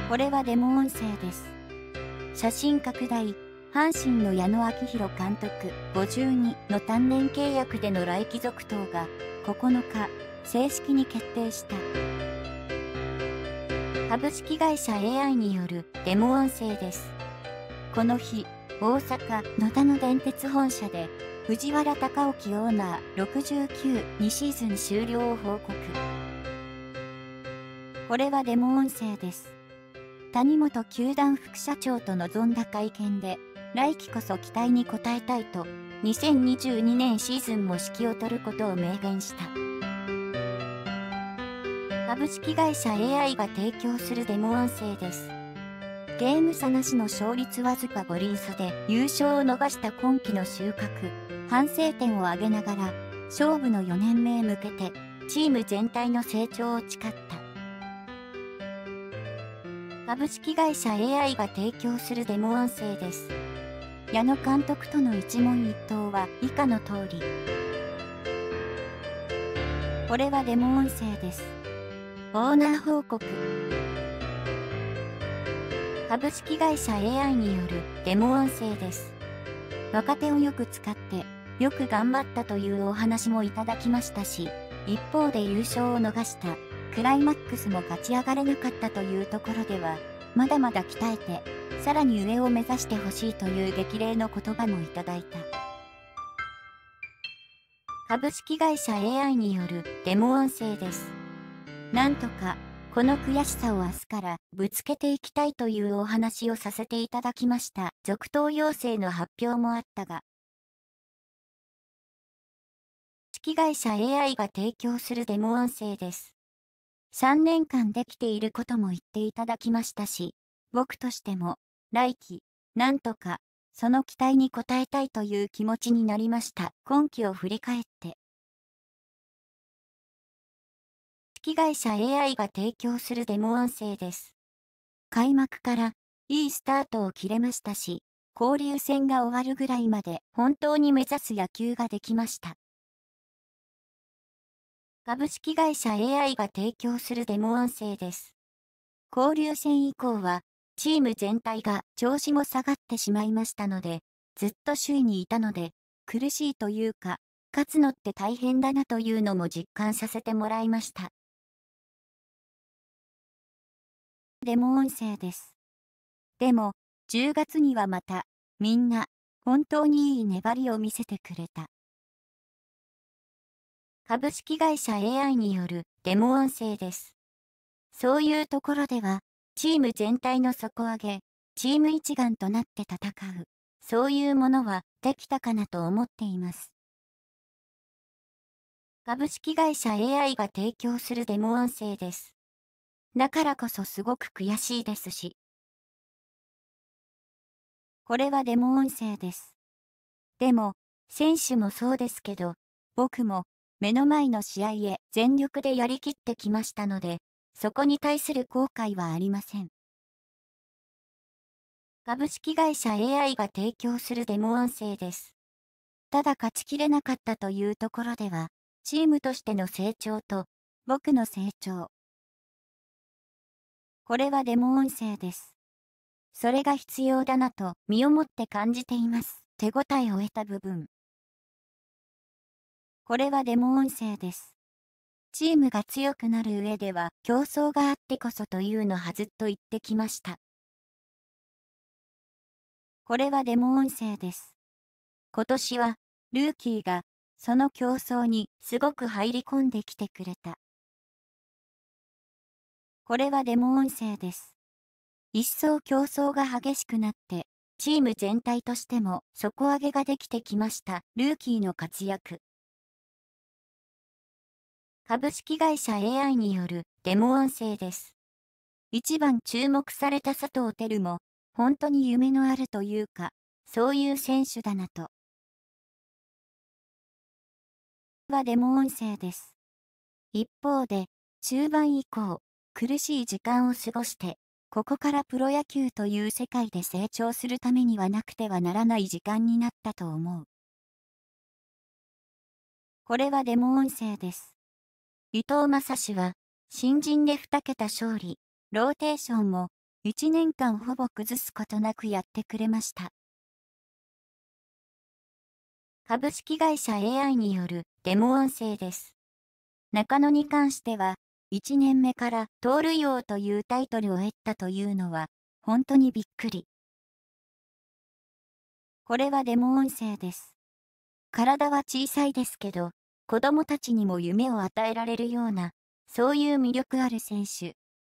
これはデモ音声です。写真拡大、阪神の矢野昭弘監督52の単年契約での来季続投が9日、正式に決定した。株式会社 AI によるデモ音声です。この日、大阪野田の電鉄本社で藤原隆興オーナー69にシーズン終了を報告。これはデモ音声です。谷本球団副社長と臨んだ会見で、来季こそ期待に応えたいと、2022年シーズンも指揮を執ることを明言した。株式会社 AI が提供するデモ音声です。ゲーム差なしの勝率わずか5厘差で優勝を逃した今季の収穫、反省点を挙げながら、勝負の4年目へ向けて、チーム全体の成長を誓った。株式会社 AI が提供するデモ音声です。矢野監督との一問一答は以下の通り。これはデモ音声です。オーナー報告。株式会社 AI によるデモ音声です。若手をよく使って、よく頑張ったというお話もいただきましたし、一方で優勝を逃した。クライマックスも勝ち上がれなかったというところでは、まだまだ鍛えて、さらに上を目指してほしいという激励の言葉もいただいた。株式会社 AI によるデモ音声です。なんとか、この悔しさを明日からぶつけていきたいというお話をさせていただきました。続投要請の発表もあったが、株式会社 AI が提供するデモ音声です。3年間できていることも言っていただきましたし、僕としても、来季、なんとか、その期待に応えたいという気持ちになりました。今季を振り返って。株式会社 AI が提供するデモ音声です。開幕からいいスタートを切れましたし、交流戦が終わるぐらいまで本当に目指す野球ができました。株式会社 AI が提供するデモ音声です。交流戦以降は、チーム全体が調子も下がってしまいましたので、ずっと首位にいたので、苦しいというか、勝つのって大変だなというのも実感させてもらいました。デモ音声です。でも、10月にはまた、みんな、本当にいい粘りを見せてくれた。株式会社 AI によるデモ音声です。そういうところでは、チーム全体の底上げ、チーム一丸となって戦う、そういうものはできたかなと思っています。株式会社 AI が提供するデモ音声です。だからこそすごく悔しいですし。これはデモ音声です。でも、選手もそうですけど、僕も目の前の試合へ全力でやりきってきましたので、そこに対する後悔はありません。株式会社 AI が提供するデモ音声です。ただ勝ちきれなかったというところでは、チームとしての成長と、僕の成長。これはデモ音声です。それが必要だなと身をもって感じています。手応えを得た部分。これはデモ音声です。チームが強くなる上では競争があってこそというのはずっと言ってきました。これはデモ音声です。今年はルーキーがその競争にすごく入り込んできてくれた。これはデモ音声です。一層競争が激しくなってチーム全体としても底上げができてきました。ルーキーの活躍。株式会社 AI によるデモ音声です。一番注目された佐藤輝も、本当に夢のあるというか、そういう選手だなと。はデモ音声です。一方で、中盤以降、苦しい時間を過ごして、ここからプロ野球という世界で成長するためにはなくてはならない時間になったと思う。これはデモ音声です。伊藤将司は、新人で2桁勝利、ローテーションも 1年間ほぼ崩すことなくやってくれました。株式会社 AI によるデモ音声です。中野に関しては、1年目から盗塁王というタイトルを得たというのは、本当にびっくり。これはデモ音声です。体は小さいですけど、子供たちにも夢を与えられるような、そういう魅力ある選手。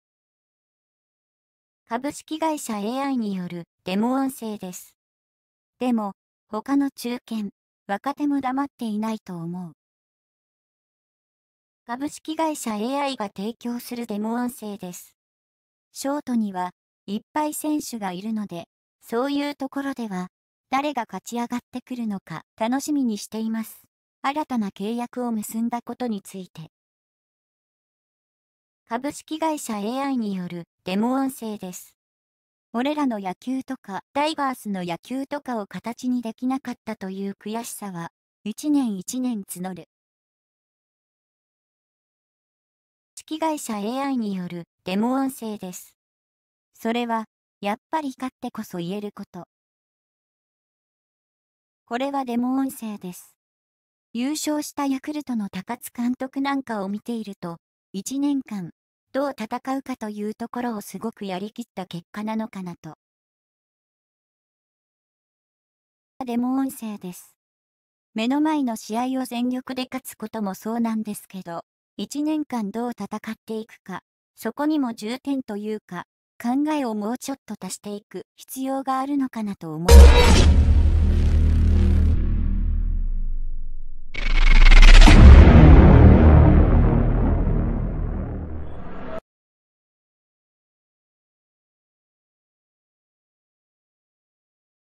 株式会社 AI によるデモ音声です。でも、他の中堅、若手も黙っていないと思う。株式会社 AI が提供するデモ音声です。ショートにはいっぱい選手がいるので、そういうところでは、誰が勝ち上がってくるのか楽しみにしています。新たな契約を結んだことについて。株式会社 AI によるデモ音声です。俺らの野球とかタイガースの野球とかを形にできなかったという悔しさは、一年一年募る。株式会社 AI によるデモ音声です。それは、やっぱり勝ってこそ言えること。これはデモ音声です。優勝したヤクルトの高津監督なんかを見ていると、1年間、どう戦うかというところをすごくやりきった結果なのかなと。デモ音声です。目の前の試合を全力で勝つこともそうなんですけど、1年間どう戦っていくか、そこにも重点というか、考えをもうちょっと足していく必要があるのかなと思います。